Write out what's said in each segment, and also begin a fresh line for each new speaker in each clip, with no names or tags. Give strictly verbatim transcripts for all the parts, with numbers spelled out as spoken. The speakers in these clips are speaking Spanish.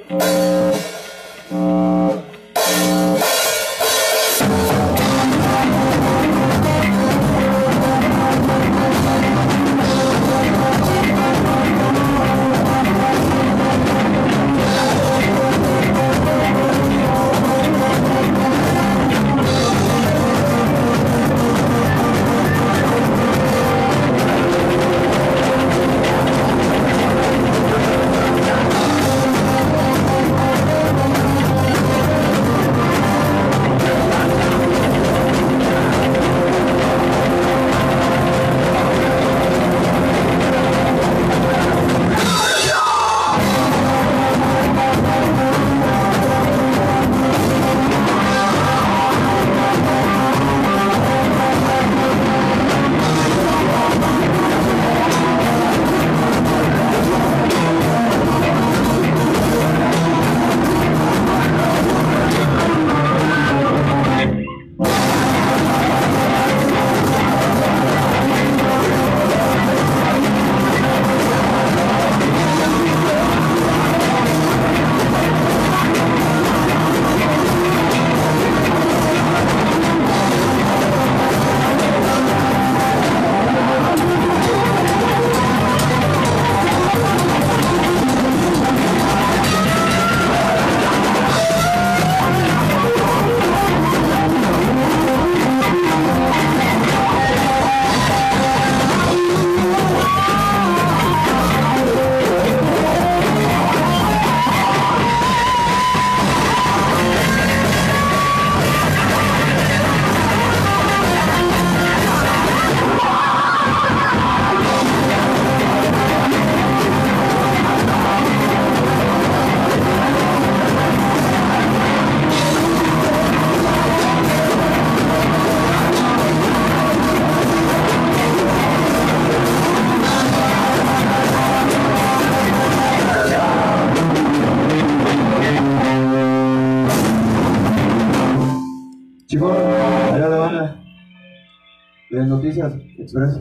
de Noticias Express.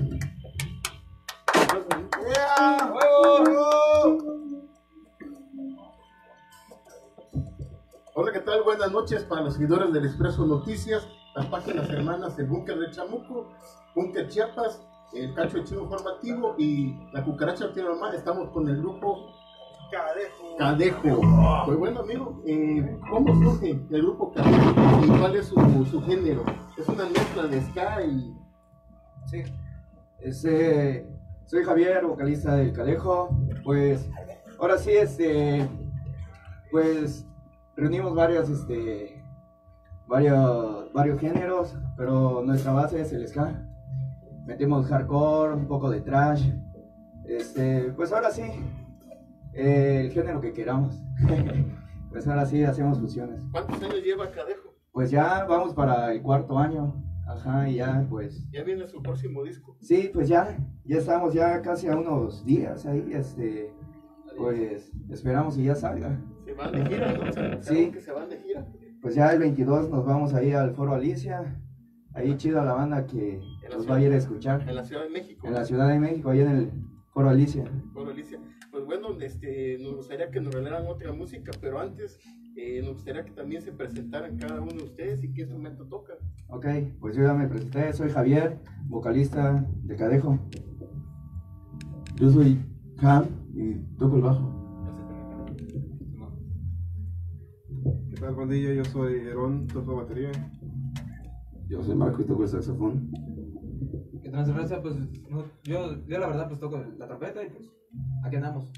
Yeah, ¡huevo! Hola, ¿qué tal? Buenas noches para los seguidores del Expreso Noticias, las páginas hermanas El Búnker de Chamuco, Búnker Chiapas, El Cacho de Chivo Informativo y La Cucaracha Tiene Mamá. Estamos con el grupo
Cadejo.
Cadejo. Pues bueno, amigo, eh, ¿cómo surge el grupo Cadejo y cuál es su, su género? Es una mezcla de ska y...
Sí, este, soy Javier, vocalista del Cadejo. Pues ahora sí, este, pues reunimos varias, este, varios, varios géneros, pero nuestra base es el ska. Metemos hardcore, un poco de thrash, este, pues ahora sí, eh, el género que queramos. Pues ahora sí hacemos fusiones.
¿Cuántos años lleva Cadejo?
Pues ya vamos para el cuarto año. Ajá, y ya pues...
¿Ya viene su próximo disco?
Sí, pues ya, ya estamos ya casi a unos días ahí, este, pues esperamos que ya salga.
¿Se van de gira, no? ¿Se
Sí.
que se van de gira?
Pues ya el veintidós nos vamos ahí al Foro Alicia, ahí chido la banda que nos va a ir a escuchar.
En la Ciudad de México.
En la Ciudad de México, ahí en el Foro Alicia.
Foro Alicia. Pues bueno, este, nos gustaría que nos regalaran otra música, pero antes eh, nos gustaría que también se presentaran cada uno de ustedes y qué instrumento tocan.
Ok, pues yo ya me presenté, soy Javier, vocalista de Cadejo. Yo soy Cam y toco el bajo.
¿Qué tal, pandilla? Yo soy Herón, toco batería.
Yo soy Marco y toco el saxofón.
Que transferencia, pues no, yo, yo la verdad pues toco la trompeta y pues aquí andamos.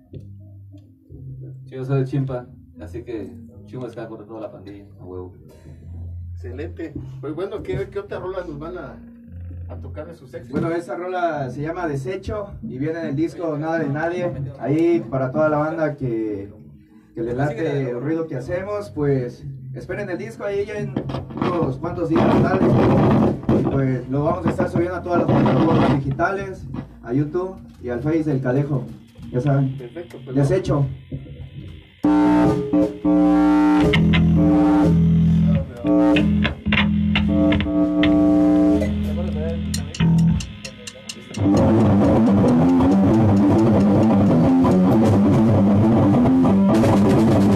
Yo soy el Chimpa, así que Chimpa está por toda la pandilla, a huevo.
Excelente. Pues bueno, ¿qué, qué otra rola nos van a, a tocar de sus éxitos?
Bueno, esta rola se llama Desecho y viene en el disco Nada de Nadie. Ahí para toda la banda que, que le late el ruido que hacemos, pues esperen el disco ahí ya en unos cuantos días tales. Y pues lo vamos a estar subiendo a todas las plataformas digitales, a YouTube y al Face del Cadejo. Ya saben.
Perfecto. Pues
Desecho.
vamos.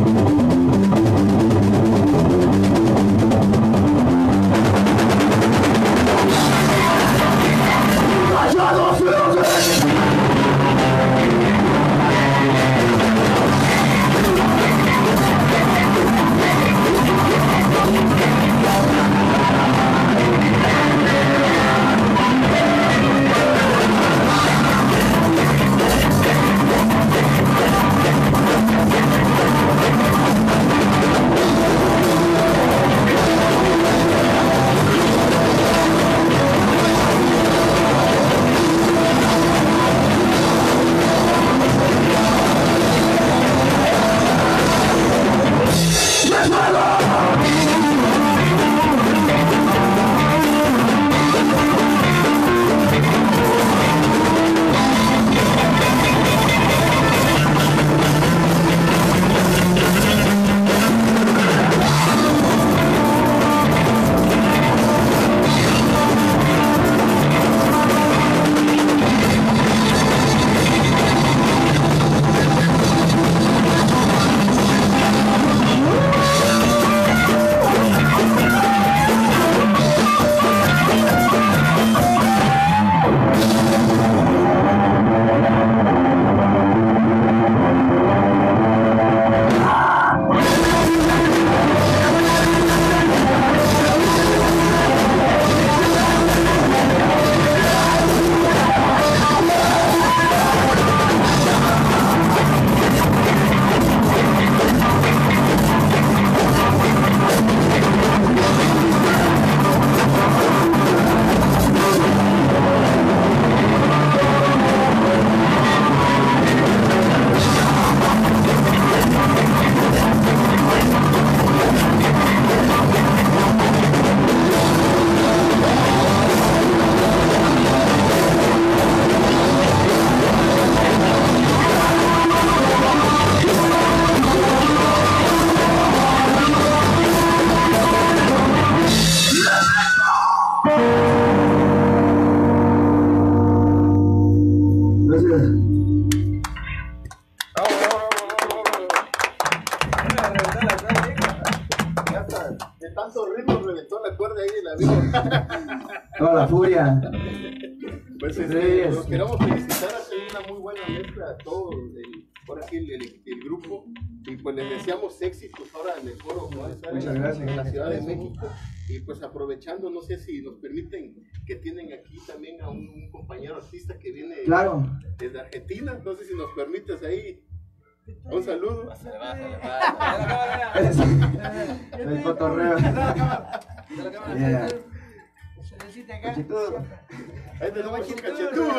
la vino.
Toda la furia.
Pues
Sí,
este,
es-
los queremos felicitar, hacer una muy buena mezcla a todos, el, ahora sí, el, el, el grupo, y pues les deseamos éxitos ahora en el foro que va a estar
Muchas
en,
gracias.
en la Ciudad de México, y pues aprovechando, no sé si nos permiten que tienen aquí también a un, un compañero artista que viene
Claro.
desde Argentina, no sé si nos permites ahí un saludo.
Pásale, pásale, pásale.
Es el cotorreo. Yeah. Cachitudo.
Ahí tenemos un cachetudo.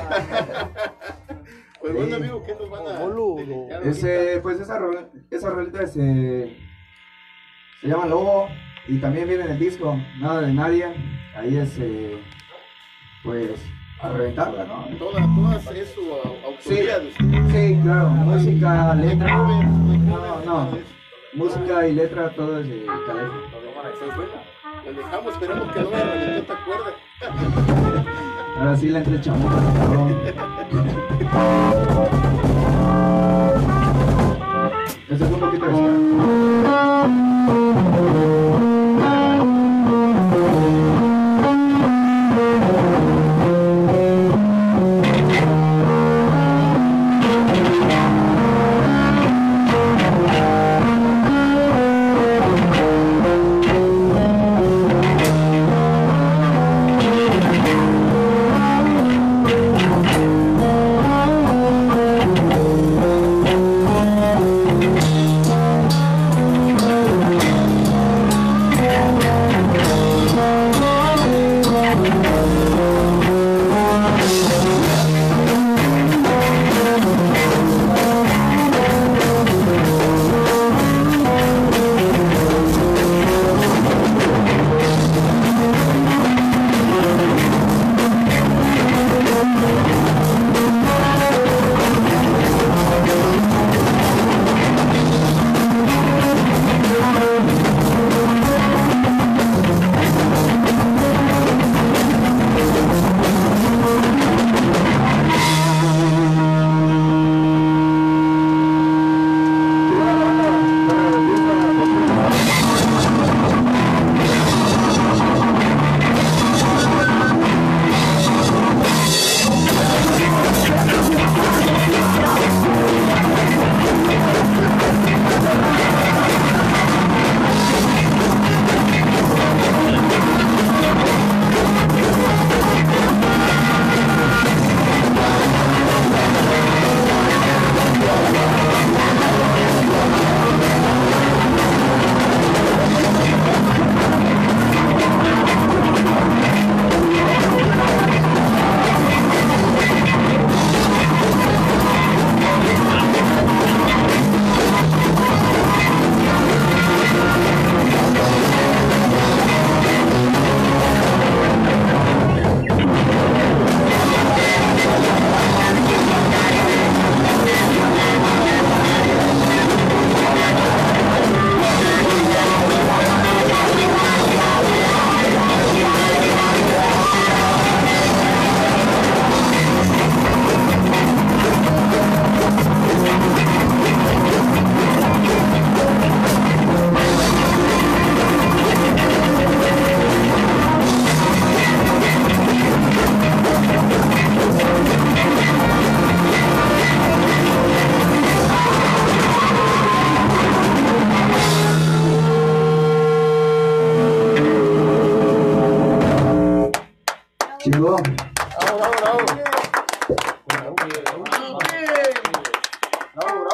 Pues bueno, amigo, ¿qué nos van a dedicar
Ese,
ahorita?
pues esa, rol- esa rolita este, se llama Lobo y también viene en el disco Nada de Nadie. Ahí es, eh, pues, a reventarla, ¿no?
Todas, todas es su au- autoría de ustedes.
Sí, claro, música, letra.
No,
No, no, música y letra, todo es de Calejo.
Pues bueno, lo dejamos, esperemos que no me reventó esta cuerda.
Ahora sí le entra el chamuco, cabrón. Este es un poquito de Chingón.
Bravo, bravo, bravo. Bravo,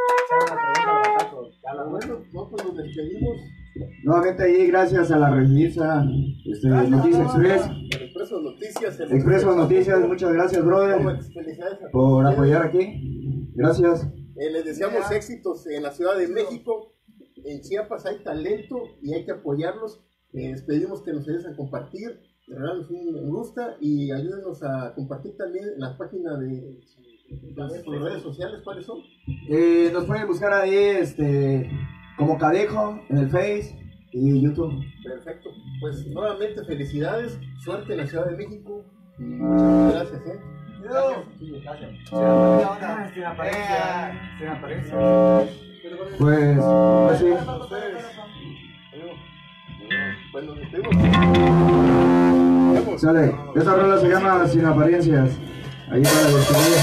bravo. Bueno, nosotros nos despedimos.
Nuevamente ahí, gracias a la revista este, Noticias Express.
El Expreso Noticias. el
Expreso Noticias, muchas gracias, brother,
Felicidades a
por
todos
apoyar
ustedes.
aquí. Gracias.
Eh, les deseamos éxitos en la Ciudad de México. En Chiapas hay talento y hay que apoyarlos. Eh, les pedimos que nos ayuden a compartir, regalarnos un me gusta y ayúdenos a compartir también en la página de las redes sociales. ¿Cuáles son?
Eh, nos pueden buscar ahí este, como Cadejo en el Face y YouTube.
Perfecto. Pues nuevamente felicidades, suerte en la Ciudad de México. Y muchas gracias, ¿eh?
Pues, pues sí.
A ustedes. Adiós. Pues nos despedimos.
Sale, esta rola se llama Sin Apariencias. Ahí para despedir.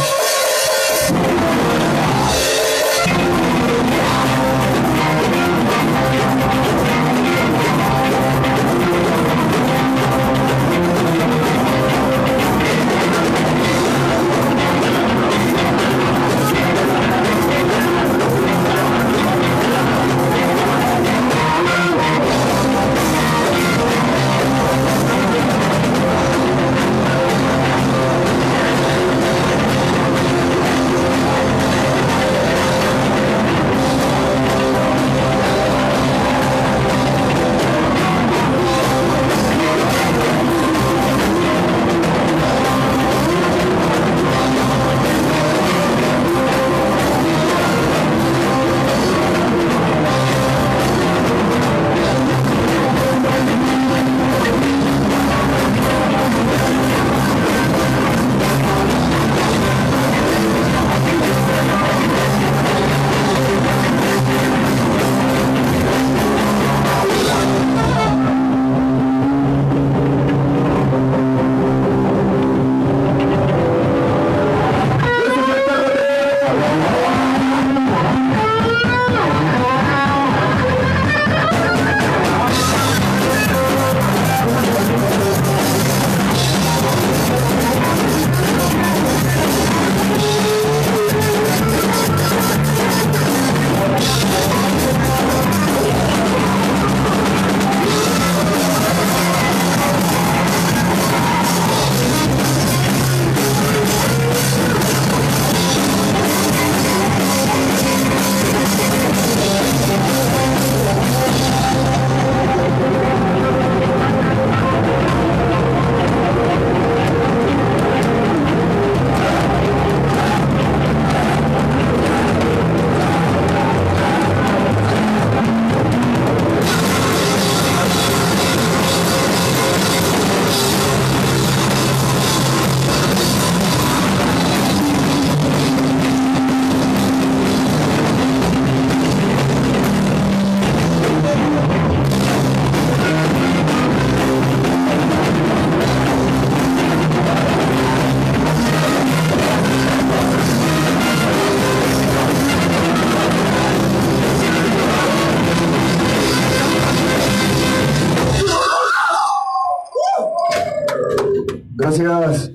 Gracias.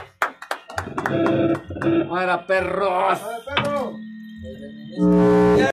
¡Para perros!
¡Perro!